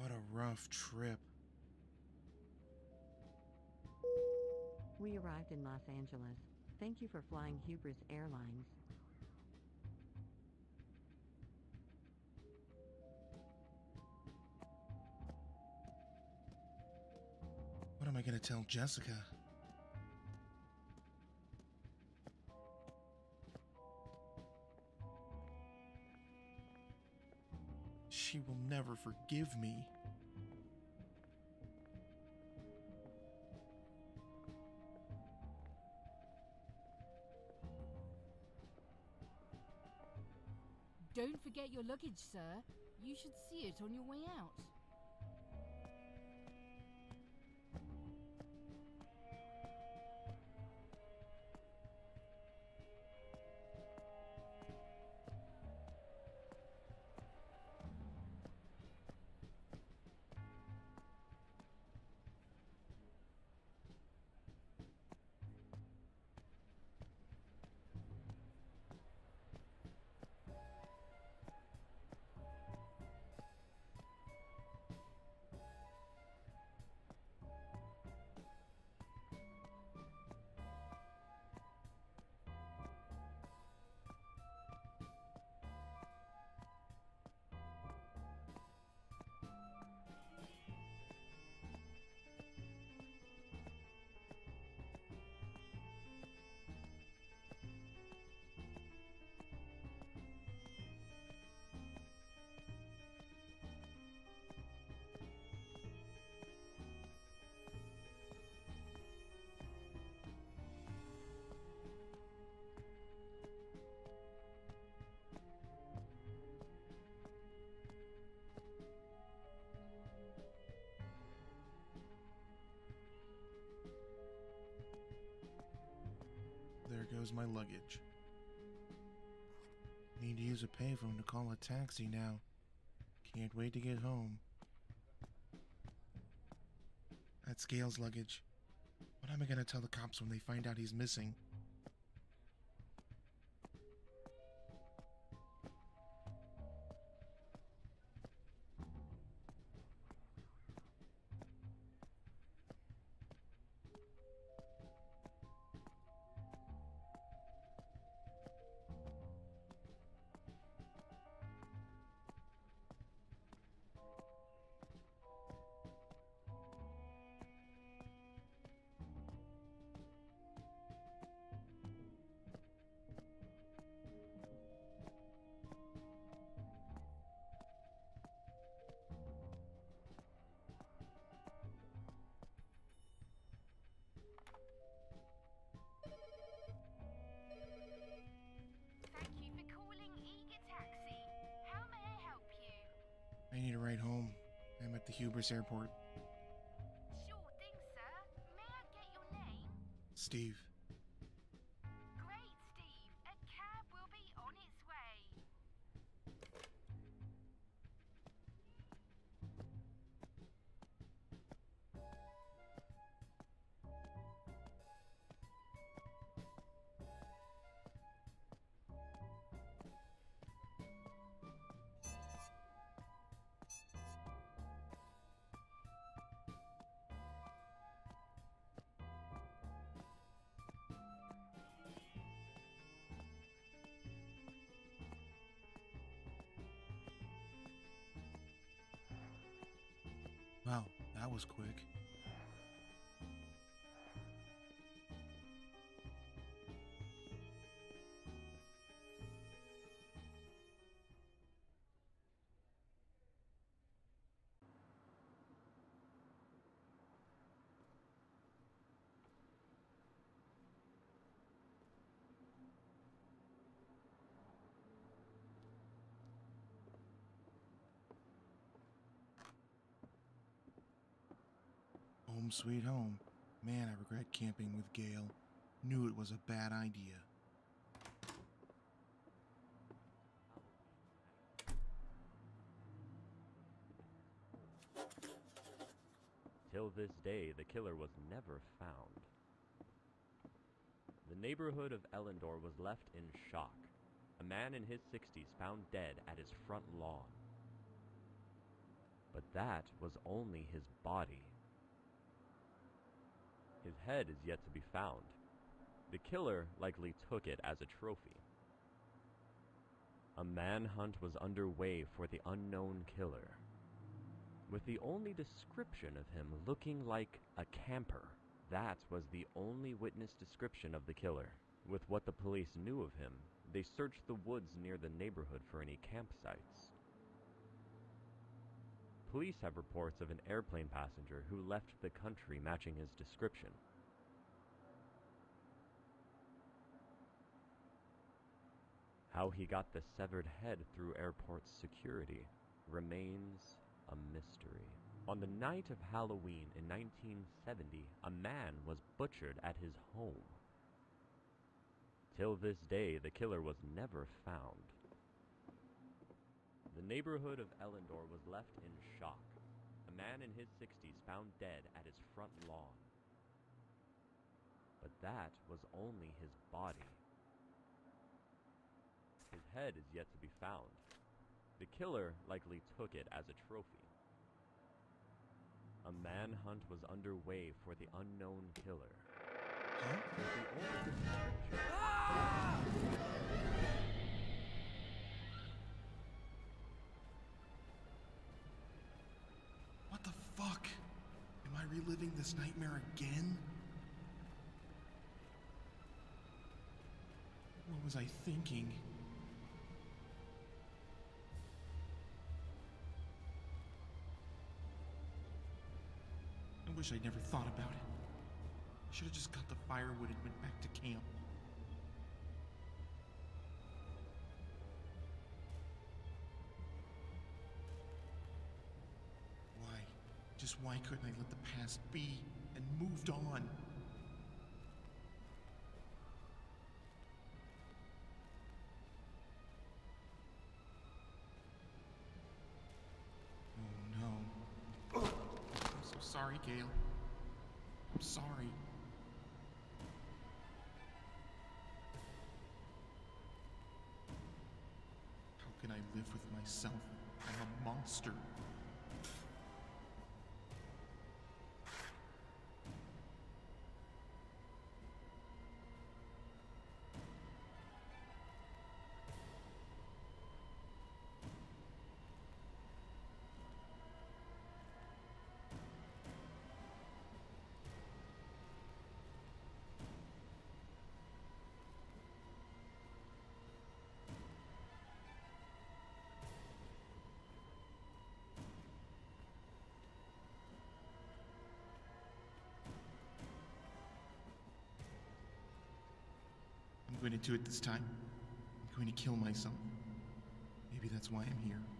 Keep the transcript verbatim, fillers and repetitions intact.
What a rough trip. We arrived in Los Angeles. Thank you for flying Hubris Airlines. What am I gonna tell Jessica? She will never forgive me. Don't forget your luggage, sir. You should see it on your way out. There goes my luggage. Need to use a payphone to call a taxi now. Can't wait to get home. That's Gail's luggage. What am I gonna tell the cops when they find out he's missing? Thank you for calling Eager Taxi. How may I help you? I need a ride home. I'm at the Hubris airport. Sure thing, sir. May I get your name? Steve. Great, Steve. A cab will be on its way. Wow, that was quick. Home sweet home. Man, I regret camping with Gail. Knew it was a bad idea. Till this day, the killer was never found. The neighborhood of Ellendor was left in shock. A man in his sixties found dead at his front lawn. But that was only his body. His head is yet to be found. The killer likely took it as a trophy. A manhunt was underway for the unknown killer, with the only description of him looking like a camper. That was the only witness description of the killer. With what the police knew of him, they searched the woods near the neighborhood for any campsites. Police have reports of an airplane passenger who left the country matching his description. How he got the severed head through airport security remains a mystery. On the night of Halloween in nineteen seventy, a man was butchered at his home. Till this day, the killer was never found. The neighborhood of Ellendor was left in shock. A man in his sixties found dead at his front lawn. But that was only his body. His head is yet to be found. The killer likely took it as a trophy. A manhunt was underway for the unknown killer. Huh? The only description- What the fuck? Am I reliving this nightmare again? What was I thinking? I wish I'd never thought about it. I should have just got the firewood and went back to camp. Why? Just why couldn't I let the past be and moved on? Oh no. I'm so sorry, Gale. I'm sorry. How can I live with myself? I'm a monster. I'm going to do it this time. I'm going to kill myself. Maybe that's why I'm here.